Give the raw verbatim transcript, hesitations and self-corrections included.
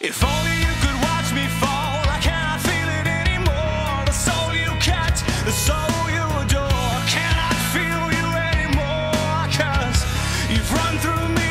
If only you could watch me fall, I cannot feel it anymore. The soul you catch, the soul you adore, cannot feel you anymore. Cause you've run through me